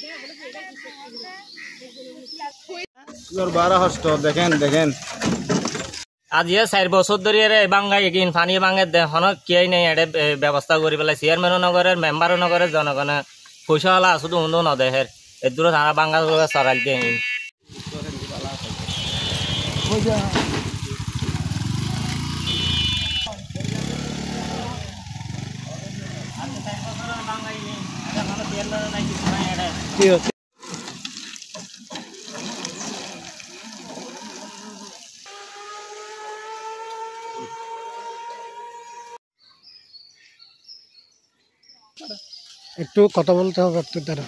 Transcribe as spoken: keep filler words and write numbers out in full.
বারো হস্ত দেখেন দেখেন আজি চার বছর ধরে বাঙ্গাই এগিন পানি বাঙে হন কিয়াই নাই এটা ব্যবস্থা করে পেলাই চেয়ারম্যানও নগরের মেম্বারও নগরের জনগণে পয়সা হলা শুধু উন্দ নদেহের এর দূরে তারা বাঙ্গা সরাইল দিয়ে কি হচ্ছে একটু কথা বলতে হবে একটু দ্বারা